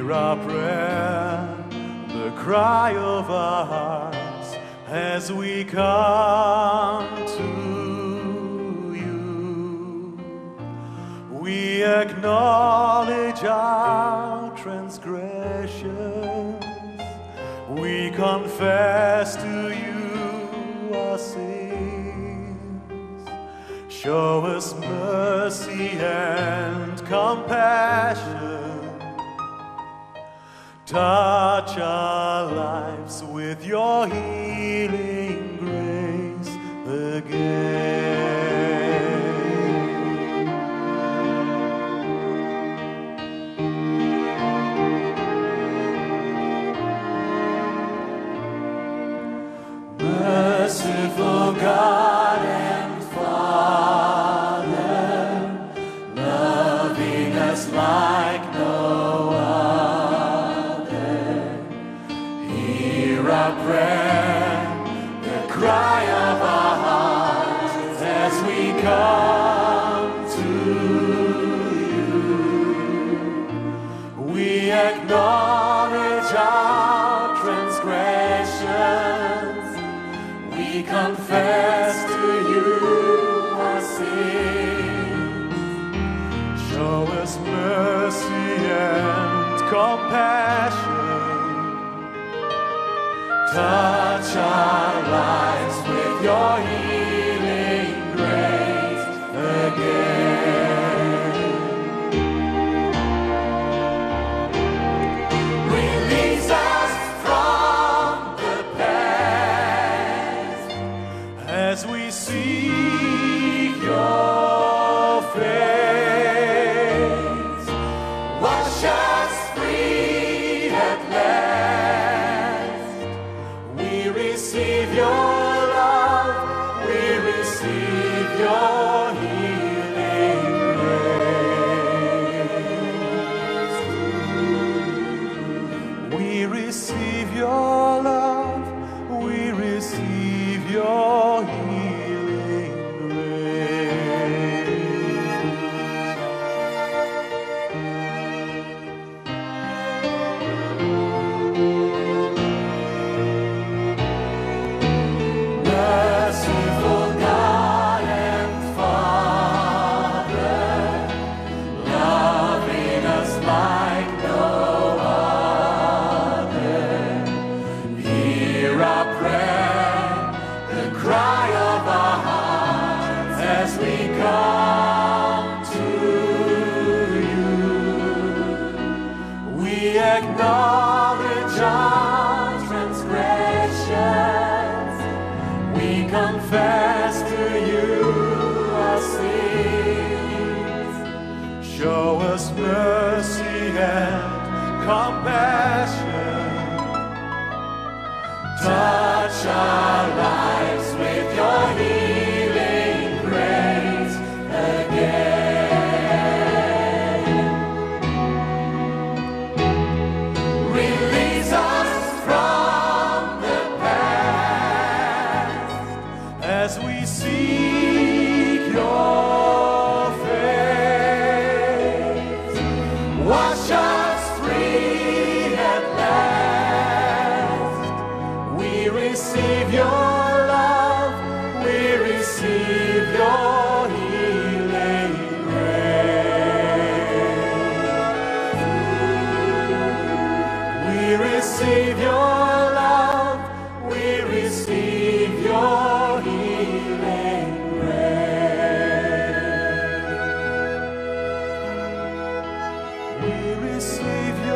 Hear our prayer, the cry of our hearts as we come to you. We acknowledge our transgressions. We confess to you our sins. Show us mercy and compassion. Touch our lives with your healing grace again. Merciful God and Father, loving us like no other, hear our prayer, the cry of our hearts as we come to you. We acknowledge our transgressions. We confess to you our sins. Show us mercy and compassion. Touch our lives with your healing grace again. Release us from the past as we seek your face. Wash us free at last. We receive your love. We receive your healing grace. We receive your love. We receive your healing grace. Merciful God and Father, loving us like no other, hear our prayer, the cry of our hearts as we come to you. We acknowledge our transgressions. We confess to you our sins. Show us mercy and compassion. Touch our lives with your healing grace again. Release us from the past as we seek your face. Wash us free at last. We receive your love. We receive your healing grace. We receive your love. We receive your healing grace. We receive